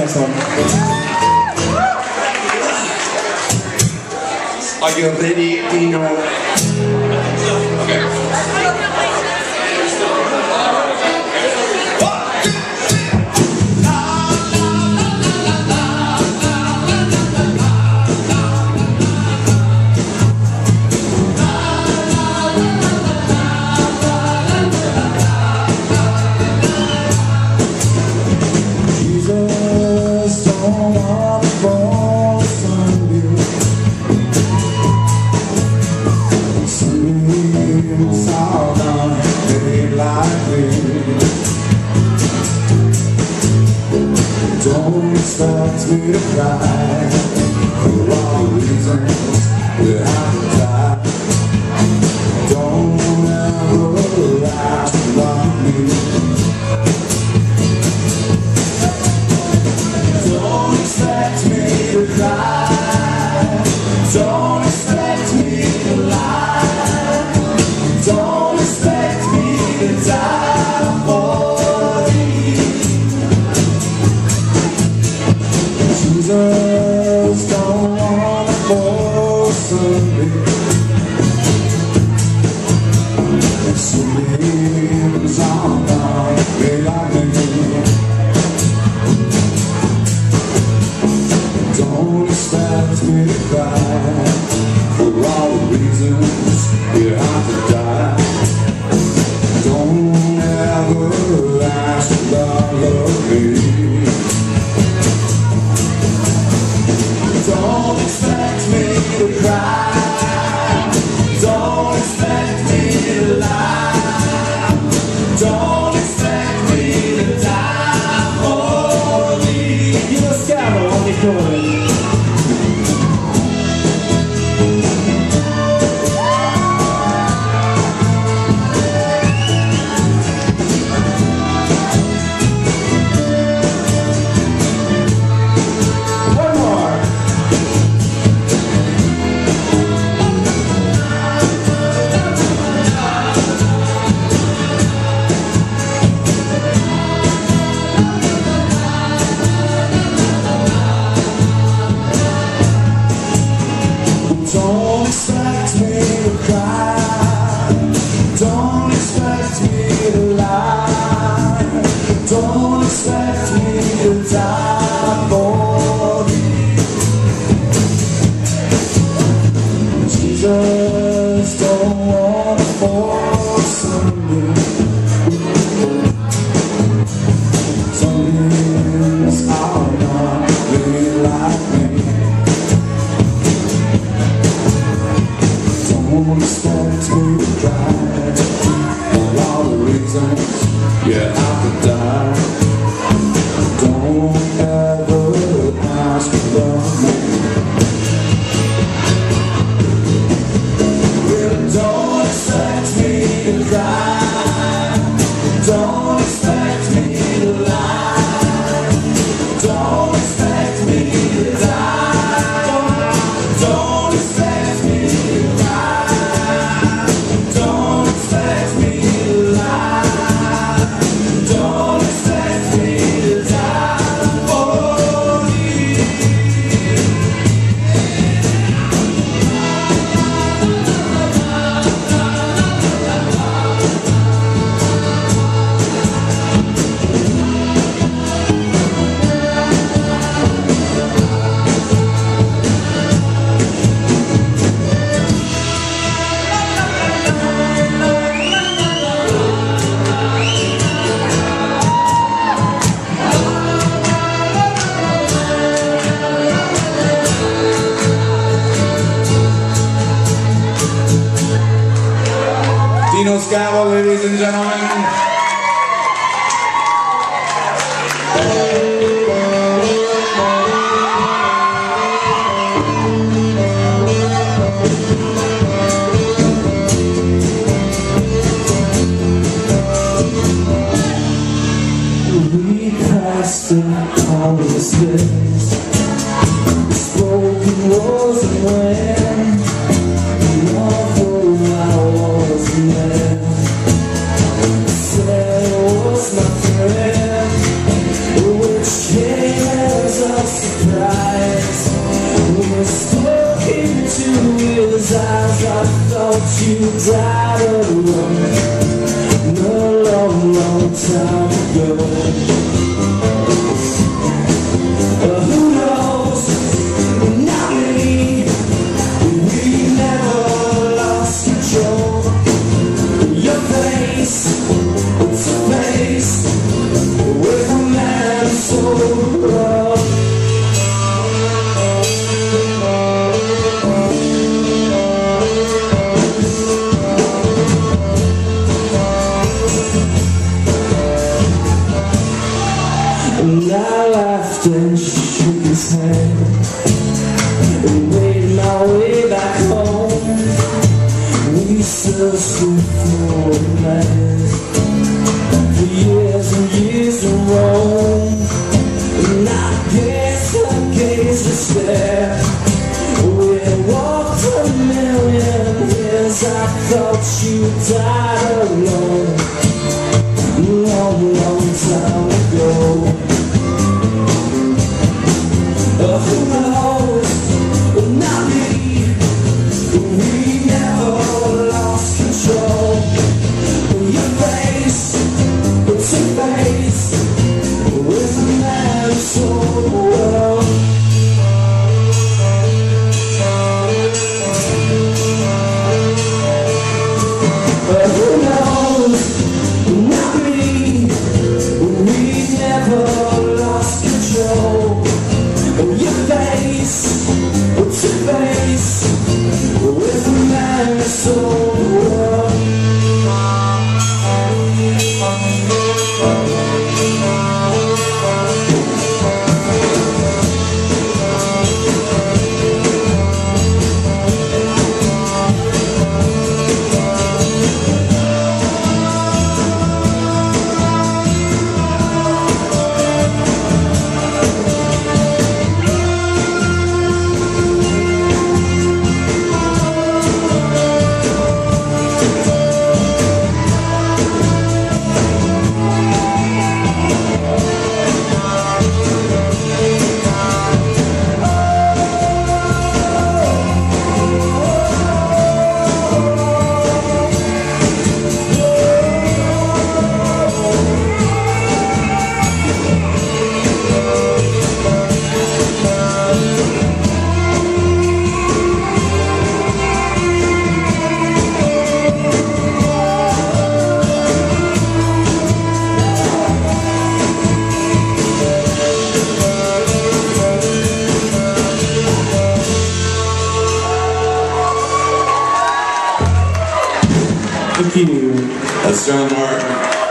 next song. Are you ready, Dino? Okay. Don't expect me to cry for all the reasons that I die. Don't ever ask to love me. Don't expect me to cry. Don't expect me to lie. Don't expect me to die for you. Jesus, don't wanna force me. Sunbeams on the lightning. Don't expect me to cry for all the reasons you have to die. Don't ever ask to love me. Don't expect me to cry. Don't expect me to lie. Don't expect me to die for me. Dino Scavo on the chorus. Don't expect me to cry. Don't expect me to lie. Don't expect me to die for you. Jesus, don't wanna force me. Sunbeams are not really like me. Don't expect me to cry for all the reasons you have to die. Don't ever ask to love me. Really don't expect me to cry. Don't expect me to lie. Don't expect me to die. Don't expect me to cry. Don't expect me to lie. Don't expect me to die for you. Dino Scavo, ladies and gentlemen. We passed all the stairs, broken walls and when I was a man. Said it was my friend, which came those eyes, I thought you died alone a long, long time ago. Who knows? Not me. We never lost control. Your face, it's a face with a man so raw. And I laughed and shook his hand and made my way back home. We searched for a man for years and years in Rome. And I gazed and stared. We walked a million years. I thought you died alone a long, long time ago. Who knows? Not me. We never lost control. Your face, it's a face with a man so well. Who knows? Not me. We never lost control. Your face, it's a face with a man so well. Thank you. That's Jon Martin.